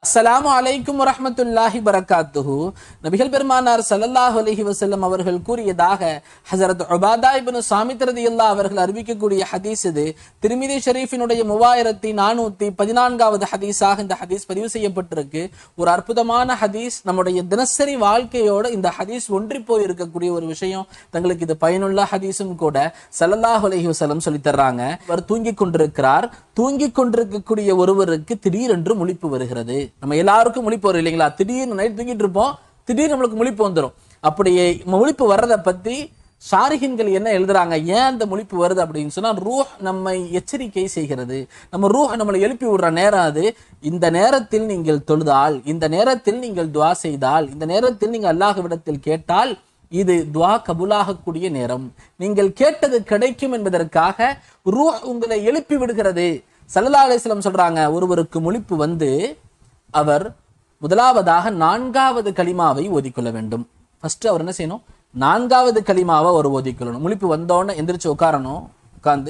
அஸ்ஸலாமு அலைக்கும் வரஹ்மத்துல்லாஹி பரக்காத்துஹு. நபிகள் பெருமானார் ஸல்லல்லாஹு அலைஹி வஸல்லம் அவர்கள் கூறியதாக ஹஸரத் உபாதா இப்னு ஸாமித் ரலியல்லாஹு அவர்கள் அறிவிக்கக்கூடிய ஹதீஸ் இது. திர்மிதி ஷரீஃபினுடைய 3414வது ஹதீஸாக இந்த ஹதீஸ் பதிவு செய்யப்பட்டிருக்கு. ஒரு அற்புதமான ஹதீஸ். நம்முடைய தினசரி வாழ்க்கையோட இந்த ஹதீஸ் ஒன்றி போய் இருக்கக்கூடிய ஒரு விஷயம். தங்களுக்கு இது பயனுள்ள ஹதீஸும் கூட. ஸல்லல்லாஹு அலைஹி வஸல்லம் சொல்லி தர்றாங்க, அவர் தூங்கிக் கொண்டிருக்கிறார். தூங்கிக் கொண்டிருக்கக்கூடிய ஒருவருக்கு திடீரென்று முழிப்பு வருகிறது. நம்ம எல்லாருக்கும் முழிப்பு வரும் இல்லைங்களா? திடீர்னு நைட் தூங்கிட்டு இருப்போம், திடீர்னு நம்மளுக்கு முழிப்பு வந்துடும். அப்படியே முழிப்பு வர்றதை பத்தி ஷாரிஹின்கள் என்ன எழுதுறாங்க, ஏன் அந்த முழிப்பு வருது அப்படின்னு சொன்னா, ரூஹ் நம்மை எச்சரிக்கை செய்கிறது. நம்ம ரூஹ் நம்மளை எழுப்பி விடுற நேரம் அது. இந்த நேரத்தில் நீங்கள் தொழுதால், இந்த நேரத்தில் நீங்கள் துவா செய்தால், இந்த நேரத்தில் நீங்கள் அல்லாஹ்விடத்தில் கேட்டால் இது துவா கபூலாகக்கூடிய நேரம், நீங்கள் கேட்டது கிடைக்கும் என்பதற்காக ரூஹ் உங்களை எழுப்பி விடுகிறது. ஸல்லல்லாஹு அலைஹி வஸல்லம் சொல்றாங்க, ஒருவருக்கு முழிப்பு வந்து அவர் முதலாவதாக 4வது கலிமாவை ஓதிக்கொள்ள வேண்டும். ஃபர்ஸ்ட் அவர் என்ன செய்யணும்? 4வது கலிமாவை அவர் ஓதிக்கொள்ளணும். முழிப்பு வந்தோன்னு எந்திரிச்சு உட்காரணும். உட்கார்ந்து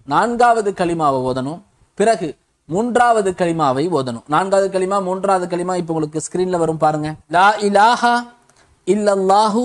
4வது கலிமாவை ஓதணும். பிறகு 3வது கலிமாவை ஓதணும். 4வது கலிமா 3வது கலிமா இப்ப உங்களுக்கு ஸ்கிரீன்ல வரும் பாருங்க. லா இலாஹா இல்லல்லாஹு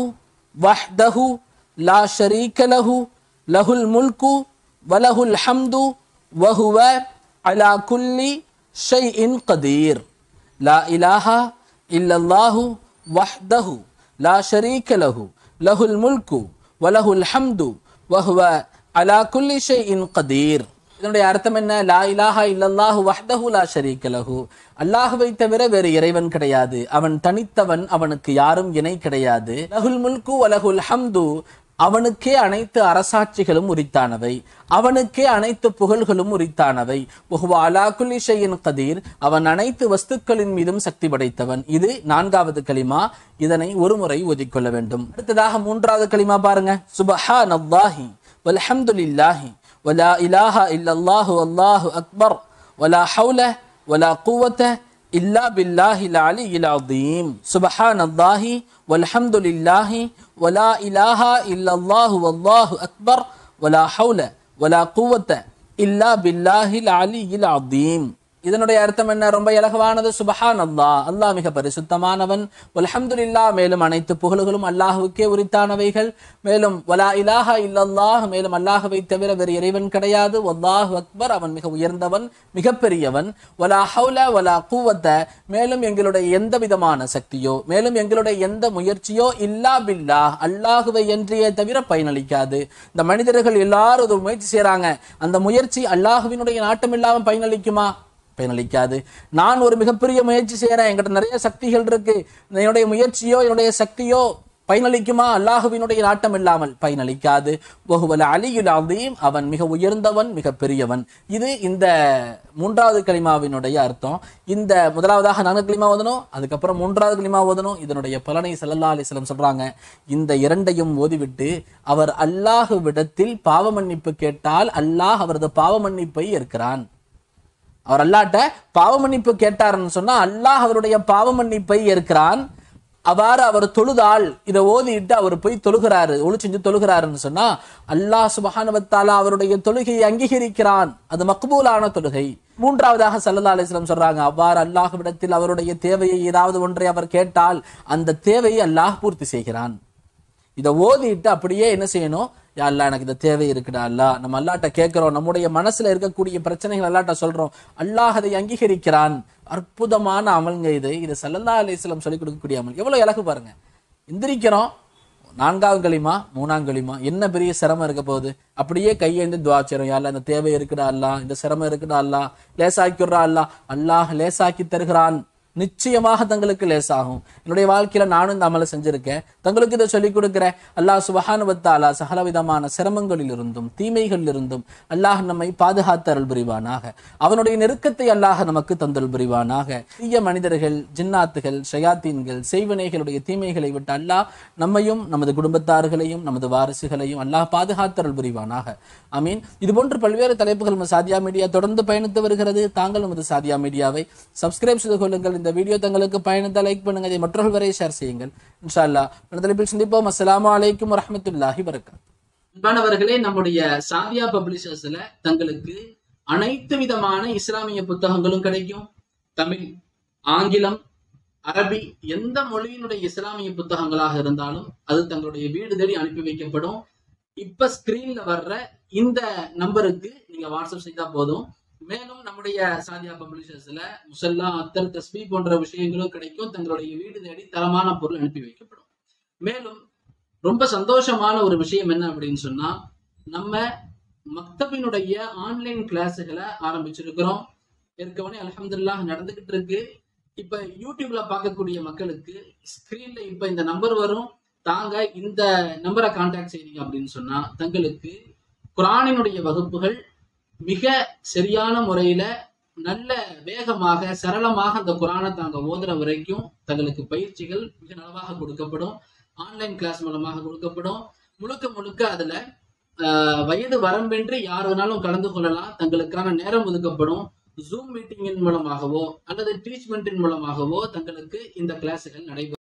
வஹ்தஹு லா ஷரீக லஹு லஹுல் முல்கு வலஹுல் ஹம்து வஹுவ அலா குல்லி ஷைஇன் கதீர். லா இலாஹா இல்லல்லாஹு வஹ்தஹு லா ஷரீக லஹு லஹுல் முல்கு வலஹுல் ஹம்து வஹுவ அலா குல்லி ஷைஇன் கதீர். இதனுடைய அர்த்தம் என்ன? லா இலாஹா இல்லல்லாஹு வஹ்தஹு லா ஷரீக லஹு, அல்லாஹ்வை தவிர வேறு இறைவன் கிடையாது, அவன் தனித்தவன், அவனுக்கு யாரும் இணை கிடையாது. லஹுல் முல்கு வலஹுல் ஹம்து, அவனுக்கே அனைத்து அரசாட்சிகளும் உரித்தானவை, அவனுக்கே அனைத்து புகழ்களும் உரித்தானவை. வஹுவ அலா குல்லி ஷைஇன் கதீர், அவன் அனைத்து வஸ்துக்களின் மீதும் சக்தி படைத்தவன். இது 4வது கலிமா. இதனை ஒரு முறை ஓதிக்கொள்ள வேண்டும். அடுத்ததாக 3வது கலிமா பாருங்க. சுப்ஹானல்லாஹி வல்ஹம்துலில்லாஹி வலா இலாஹா இல்லல்லாஹு வல்லாஹு அக்பர் வலா ஹவுல வலா குவத இல்லா பில்லாஹில் அலியில் அஸீம். சுப்ஹானல்லாஹி வல்ஹம்துலில்லாஹி வலா இலாஹா இல்லல்லாஹு வல்லாஹு அக்பர் வலா ஹவுல வலா குவத இல்லா பில்லாஹில் அலியில் அஸீம். இதனுடைய அர்த்தம் என்ன? ரொம்ப இலகுவானது. சுப்ஹானல்லாஹ், அல்லாஹ் மிக பரிசுத்தமானவன். வல்ஹம்துலில்லாஹ், மேலும் அனைத்து புகழுகளும் அல்லாஹ்வுக்கே உரித்தானவைகள். மேலும் வலா இலாஹா இல்லல்லாஹ், மேலும் அல்லாஹ்வை தவிர வேறு இறைவன் கிடையாது. வல்லாஹு அக்பர், அவன் மிக உயர்ந்தவன், மிகப்பெரியவன். வலா ஹவுல வலா குவத, மேலும் எங்களுடைய எந்த விதமான சக்தியோ, மேலும் எங்களுடைய எந்த முயற்சியோ இல்லா பில்லாஹ், அல்லாஹ்வை என்றே தவிர பயனளிக்காது. இந்த மனிதர்கள் எல்லாரும் ஒரு முயற்சி செய்யறாங்க, அந்த முயற்சி அல்லாஹ்வினுடைய நாட்டம் இல்லாமல் பயனளிக்குமா? பயனளிக்காது. நான் ஒரு மிகப்பெரிய முயற்சி செய்யறேன், என்கிட்ட நிறைய சக்திகள் இருக்கு, என்னுடைய முயற்சியோ என்னுடைய சக்தியோ பயனளிக்குமா? அல்லாஹுவினுடைய நாட்டம் இல்லாமல் பயனளிக்காது. வஹுவல் அலியுல் அஸீம், அவன் மிக உயர்ந்தவன், மிக பெரியவன். இது இந்த 3வது கலிமாவினுடைய அர்த்தம். இந்த முதலாவதாக 4 கலிமா ஓதணும், அதுக்கப்புறம் 3வது கலிமா ஓதணும். இதனுடைய பலனை ஸல்லல்லாஹு அலைஹி வஸல்லம் சொல்றாங்க, இந்த இரண்டையும் ஓதிவிட்டு அவர் அல்லாஹ்விடத்தில் பாவ மன்னிப்பு கேட்டால் அல்லாஹ் அவரது பாவ மன்னிப்பை ஏற்கிறான். அவர் அல்லாஹ்ட்ட பாவ மன்னிப்பு கேட்டார்னு சொன்னா அல்லாஹ் அவருடைய பாவ மன்னிப்பை ஏற்கிறான். அவ்வாறு அவர் தொழுதால், இதை ஓதிட்டு அவர் போய் தொழுகிறாரு, ஒளி செஞ்சு தொழுகிறாருன்னு சொன்னா அல்லாஹ் சுப்ஹானஹு வ தஆலா அவருடைய தொழுகையை அங்கீகரிக்கிறான். அது மக்பூலான தொழுகை. 3வதாக ஸல்லல்லாஹு அலைஹி வஸல்லம் சொல்றாங்க, அவ்வாறு அல்லாஹ்விடத்தில் அவருடைய தேவையை ஏதாவது ஒன்றை அவர் கேட்டால் அந்த தேவையை அல்லாஹ் பூர்த்தி செய்கிறான். இதை ஓதிட்டு அப்படியே என்ன செய்யணும்? யா அல்லாஹ், எனக்கு இந்த தேவை இருக்குடா அல்லாஹ், நம்ம அல்லாஹ்ட்ட கேட்கிறோம், நம்முடைய மனசுல இருக்கக்கூடிய பிரச்சனைகள் அல்லாஹ்ட்ட சொல்றோம், அல்லாஹ் அதை அங்கீகரிக்கிறான். அற்புதமான அமல்ங்க இது. இது ஸல்லல்லாஹு அலைஹி வஸல்லம் சொல்லிக் கொடுக்கக்கூடிய அமல். எவ்வளவு இலகு பாருங்க. எந்திரிக்கிறோம், 4வது கலிமா 3வது கலிமா, என்ன பெரிய சிரமம் இருக்க போகுது? அப்படியே கையேந்து துஆ செய்றோம், யா அல்லாஹ், இந்த தேவை இருக்குடா அல்லாஹ், இந்த சிரமம் இருக்குடா அல்லாஹ், லேசாக்கிடுறா அல்லாஹ். அல்லாஹ் லேசாக்கி தருகிறான். நிச்சயமாக தங்களுக்கு லேசாகும். என்னுடைய வாழ்க்கையில நானும் இந்த அமலை செஞ்சிருக்கேன், தங்களுக்கு இதை சொல்லிக் கொடுக்கிறேன். அல்லாஹ் சுப்ஹானஹு வ தஆலா சகலவிதமான சிரமங்களில் இருந்தும் தீமைகளில் இருந்தும் அல்லாஹ் நம்மை பாதுகாத்து அருள் புரிவானாக. அவனுடைய நெருக்கத்தை அல்லாஹ் நமக்கு தந்தல் புரிவானாக. தீய மனிதர்கள், ஜின்னாத்துகள், ஷயாத்தீன்கள், செய்வினைகளுடைய தீமைகளை விட்டு அல்லாஹ் நம்மையும் நமது குடும்பத்தார்களையும் நமது வாரிசுகளையும் அல்லாஹ் பாதுகாத்து அருள் புரிவானாக. ஆமீன். இது போன்று பல்வேறு தலைப்புகள் நம்ம சாதியா மீடியா தொடர்ந்து பயணித்து வருகிறது. தாங்கள் நமது சாதியா மீடியாவை சப்ஸ்கிரைப் செய்து கொள்ளுங்கள். இந்த வீடியோ தங்களுக்கு பயனுள்ள லைக் பண்ணுங்க, இதை மற்றவர்கள் வரை ஷேர் செய்யுங்கள். இன்ஷா அல்லாஹ் அடுத்த தலைப்பில் சந்திப்போம். அஸ்ஸலாமு அலைக்கும் வரஹ்மத்துல்லாஹி வபரகாத்துஹு. அன்பானவர்களே, நம்முடைய சாதியா பப்ளிஷர்ஸ்ல தங்களுக்கு அனைத்து விதமான இஸ்லாமிய புத்தகங்களும் கிடைக்கும். தமிழ், ஆங்கிலம், அரபி, எந்த மொழியினுடைய இஸ்லாமிய புத்தகங்களாக இருந்தாலும் அது தங்களுடைய வீடு தேடி அனுப்பி வைக்கப்படும். இப்ப ஸ்கிரீன்ல வர்ற இந்த நம்பருக்கு நீங்க வாட்ஸ்அப் செய்தா போதும். மேலும் நம்முடைய சாதியா பப்ளிஷர்ஸ்ல முசல்லா, அத்தர், தஸ்பீ போன்ற விஷயங்களும் கிடைக்கும். தங்களுடைய வீடு தேடி தரமான பொருள் அனுப்பி வைக்கப்படும். மேலும் ரொம்ப சந்தோஷமான ஒரு விஷயம் என்ன அப்படின்னு சொன்னா, நம்ம மக்தபினுடைய ஆன்லைன் கிளாஸுகளை ஆரம்பிச்சிருக்கிறோம். ஏற்கனவே அல்ஹம்துலில்லாஹ் நடந்துகிட்டு இருக்கு. இப்ப யூடியூப்ல பார்க்கக்கூடிய மக்களுக்கு ஸ்கிரீன்ல இப்ப இந்த நம்பர் வரும். தாங்க இந்த நம்பரை கான்டாக்ட் செய்றீங்க அப்படின்னு சொன்னா தங்களுக்கு குர்ஆனினுடைய வகுப்புகள் மிக சரியான முறையில நல்ல வேகமாக சரளமாக அந்த குர்ஆனை தாங்க ஓதுற வரைக்கும் தங்களுக்கு பயிற்சிகள் மிக நலவாக கொடுக்கப்படும். ஆன்லைன் கிளாஸ் மூலமாக கொடுக்கப்படும். முழுக்க முழுக்க அதுல வயது வரம்பின்றி யார் வேணாலும் கலந்து கொள்ளலாம். தங்களுக்கான நேரம் ஒதுக்கப்படும். ஜூம் மீட்டிங்கின் மூலமாகவோ அல்லது டீச்மெண்டின் மூலமாகவோ தங்களுக்கு இந்த கிளாஸுகள் நடைபெறும்.